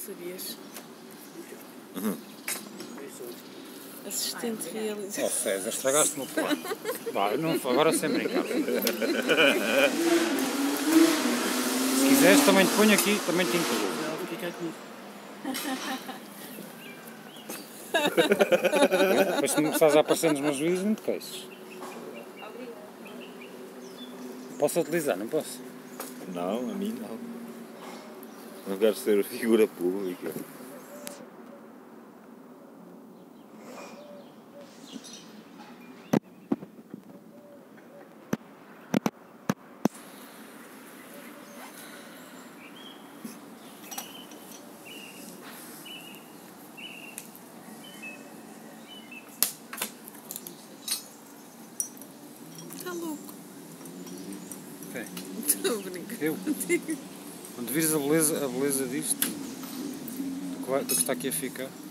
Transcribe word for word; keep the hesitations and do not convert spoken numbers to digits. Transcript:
Sabias? Uhum. Assistente realizador. Oh César, estragaste-me o plano. Vá, não, agora sem brincar. Se quiseres também te ponho aqui, também te incluo. Não, vou ficar comigo. Depois se começares a aparecer nos meus vídeos, não te queixes. Posso utilizar, não posso? Não, a mim não. Não quero ser figura pública. Está louco. É. Estou a brincar. Eu? Quando vires a beleza, a beleza disto, do que, vai, do que está aqui a ficar.